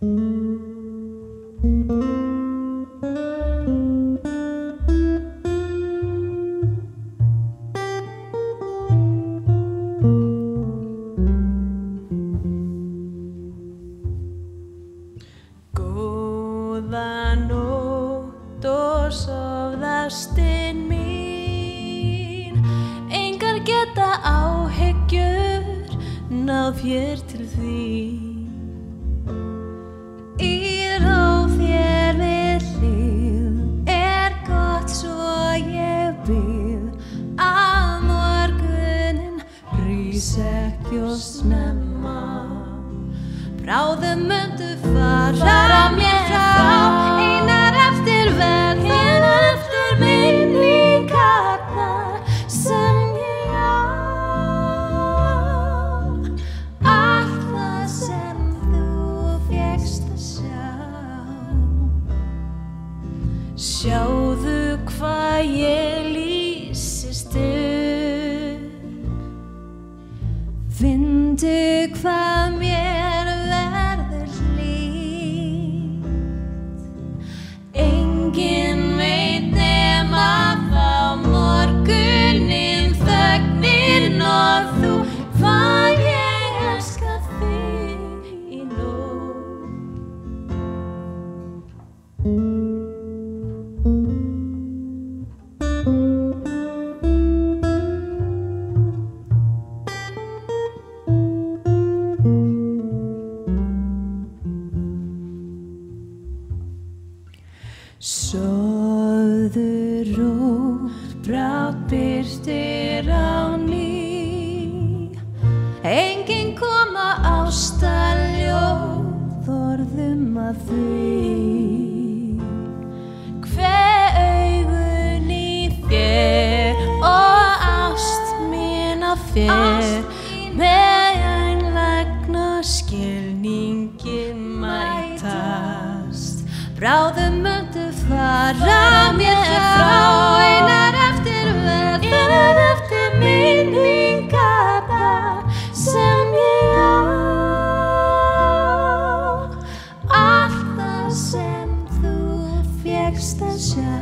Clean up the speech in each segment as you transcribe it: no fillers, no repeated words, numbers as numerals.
Góða nótt og sofðu ástin mín, engar geta áhyggjur náð hér til þín. Í ró þér við hlið gott svo ég bið að morgunin rís ekki of snemma. Bráðum mundu fara mér frá, einar eftir minningarnar sem ég á. Allt það sem þú fékkst að sjá. Sjáðu hvað ég lýsist upp, findu hvað mér verður hlýtt. Enginn veit nema þá morgunin þögnin og þú hvað ég elska þig í nótt. Sofðu rótt, brátt birtir á ný. Enginn koma ástarljóð orðum að því. Hve augun í þér og ást mín á þér, með einlægna skilningin mætast. Bráðum mundu fara mér frá, einar eftir minningarnar sem ég á. Allt það sem þú fékkst að sjá.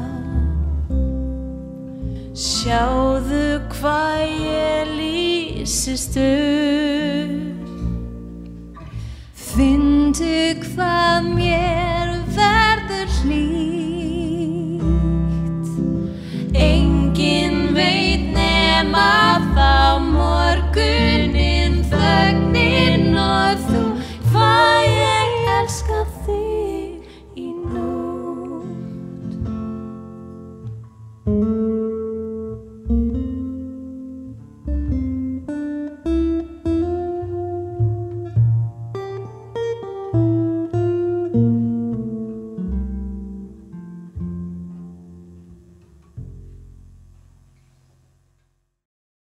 Sjáðu hvað ég lýsist upp, findu hvað mér verður hlýtt.